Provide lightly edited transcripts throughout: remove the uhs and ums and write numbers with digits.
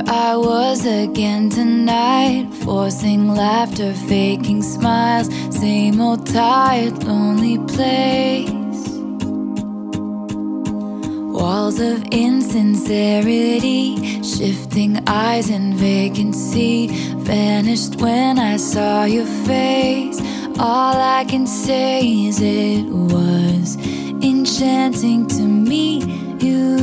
I was again tonight, forcing laughter, faking smiles. Same old tired, lonely place. Walls of insincerity, shifting eyes and vacancy. Vanished when I saw your face. All I can say is it was enchanting to meet you.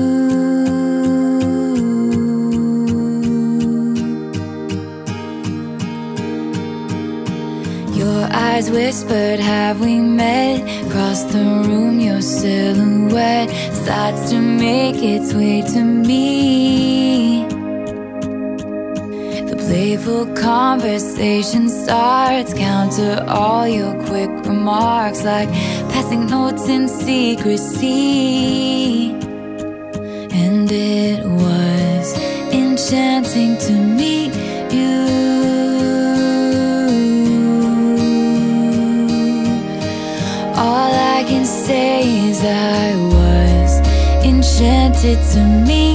Your eyes whispered, have we met? Across the room, your silhouette starts to make its way to me. The playful conversation starts, counter all your quick remarks, like passing notes in secrecy. And it was enchanting to meet you. All I can say is I was enchanted to meet you.